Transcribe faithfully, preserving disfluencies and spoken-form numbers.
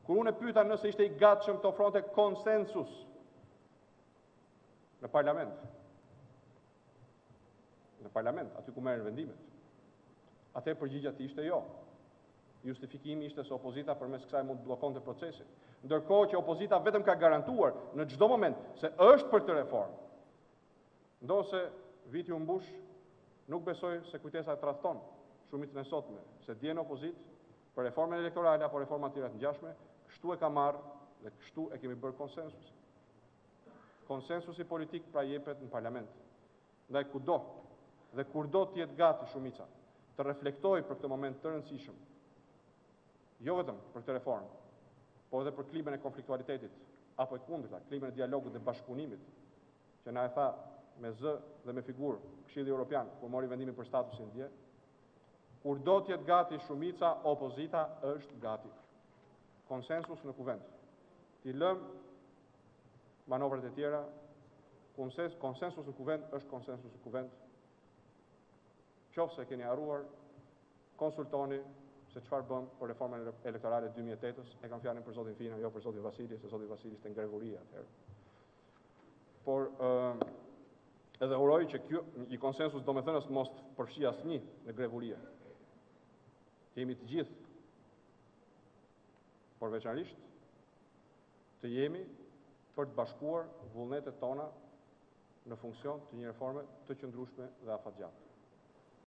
Kur unë e pyeta nëse ishte i gatshëm të ofronte konsensus në parlament. Në parlament, aty ku merren vendimet. Atë përgjigjja ishte jo. Justifikimi ishte se opozita përmes kësaj mund të bllokonte procesin. Ndërkohë që opozita vetëm ka garantuar në çdo moment se është për të reformë. Ndose viti u mbush, nuk besoj se kujtesa e tradhton shumicën e sotme, se dje në opozitë për reformën elektorale apo reforma të tjera të ngjashme, kështu e ka marrë dhe kështu e kemi bërë konsensus. Konsensusi politik pra jepet në parlament. Ndaj kudo dhe kurdo të jetë gati shumica të reflektojë për këtë moment të rëndësishëm, jo vetëm për këtë reformë, por edhe për klimën e konfliktualitetit, apo e kundërta, klimën e dialogut dhe bashkëpunimit, që na e tha me zë dhe me figurë Këshilli Evropian, kur mori vendimin për statusin dje, kur do të jetë gati shumica, opozita është gati. Konsensus në kuvend. Ti lëm manovrat e tjera, konsensus në kuvend është konsensus në kuvend. Qoftë se keni harruar, konsultoni se çfarë bëm për reformën elektorale dy mijë e tetës, e kam fjalën për zotin Fina, jo për zotin Vasili, se zoti Vasili ishte ngrevuria atëherë. Por uh, edhe uroj që kjo një konsensus do me thënës mos të përfshi asnjë në grevurie. Jemi të gjithë, por veçanërisht të jemi për të bashkuar vullnetet tona në funksion të një reforme të qëndrueshme dhe afatgjatë.